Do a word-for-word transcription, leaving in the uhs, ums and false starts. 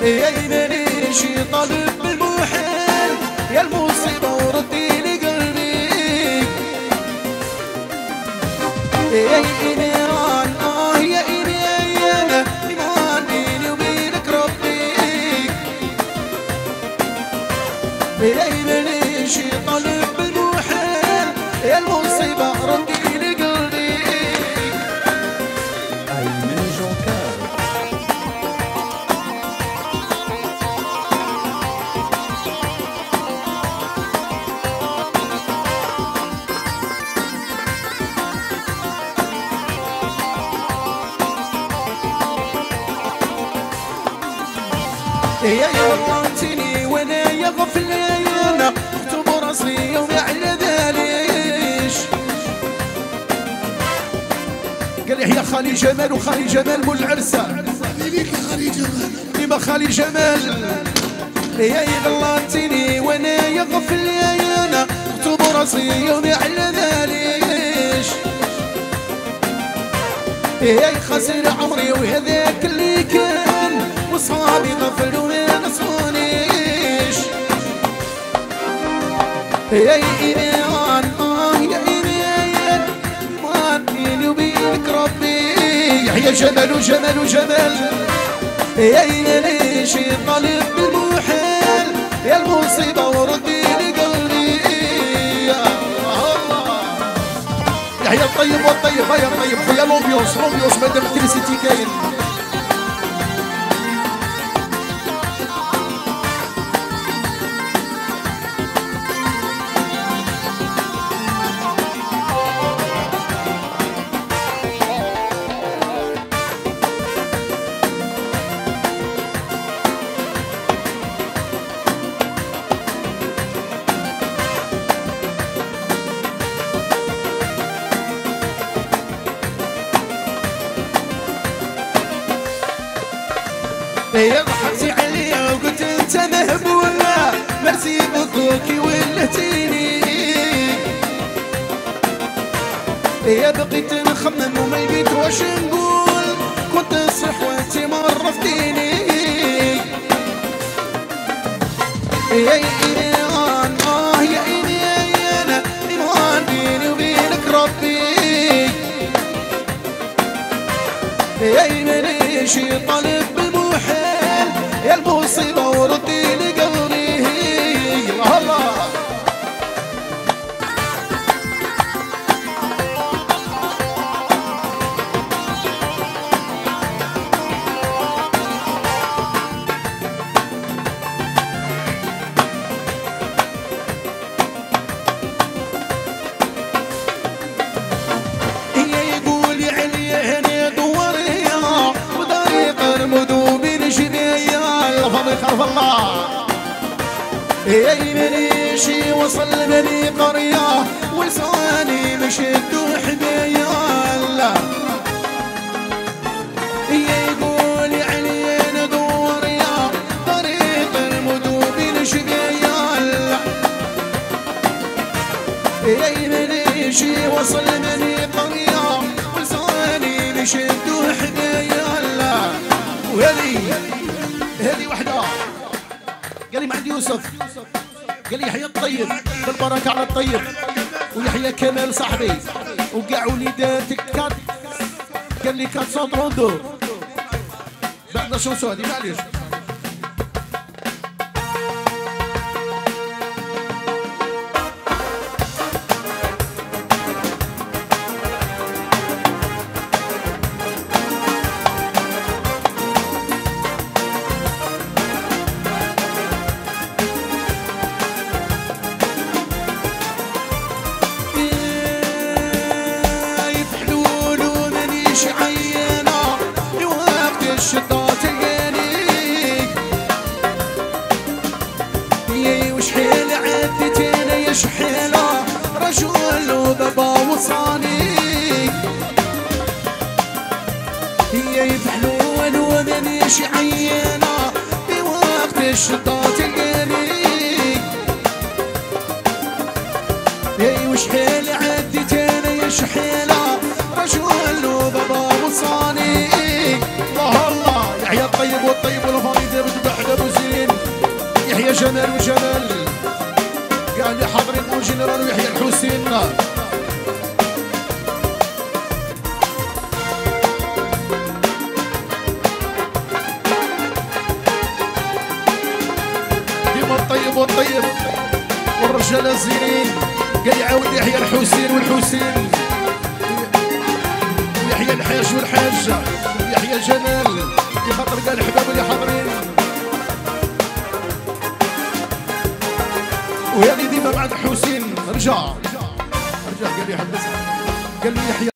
يا مانيش طالب بالمحال يا المصيبة وردي لي قلبي يا إنيان آه يا إنيان ما بيني وبينك ربي يا مانيش طالب بالمحال يا المصيبة ردي لي قلبي أيمن جوكر. يا يغلطني وانا يغفل انا اكتب راسي يوم على ذليش قال لي يا خالي جمال وخالي جمال مول العرسه ليك يا خالي جمال ديما خالي جمال يا يغلطني وانا يغفل انا اكتب راسي يوم على ذليش يا خسر عمري وهذاك اللي كان وصحابي غفلوا ما نصونيش يا إيمان آه يا إيمان ما بيني وبينك ربي يا جمال وجمال وجمال يا ليش طالب بالمحال يا المصيبة وردي لي قلبي يا الله يا الطيب والطيب يا الطيب خويا لومبيونس لومبيونس مادام التريسيتي كاين يا ضحكتي عليا وقلت انت مهبوله مرسي بكوكي ولتيني يا بقيت نخمم وما لقيت واش نقول كنت نصح وانت ما عرفتيني يا ايمان اه يا ايمان ايمان بيني وبينك ربي يا ايمان ايش طالب بالمحال يا المصيبة وردي لي قلبي الله الله خلف الله يا يمنيشي وصل بني قرية ولساني مشيت وحبيا الله يقول علينا دور يا طريق المدوب شبيا الله يا يمنيشي وصل بني قرية ولساني مشيت وحبيا الله وهذه هذه وحده قال لي ما عندي يوسف قال لي يحيى الطيب بالبركه على الطيب ويحيى كمال صاحبي وكاع وليداتك كات قال لي كات سونتروندو بعد شونسو هذه معليش شحيلة رجل وبابا وصاني هي يفحلون ومانيش عينة بوقت الشطة تلقاني هي وشحيلة عديت انا يا شحيلة رجل وبابا وصاني الله الله يحيى الطيب والطيب والفريد بن بحد ابو زين يحيى جمال وجمال قال لي حاضرين مو جنرال ويحيى الحسين ديما الطيب والطيب والرجال الزينين قال يعاود يحيى الحسين والحسين ويحيى الحاج والحاجه ويحيى جمال خاطر قال الحباب اللي حاضرين وهذه ديما بعد حسين رجع رجع قال لي حبسها قال لي يحيى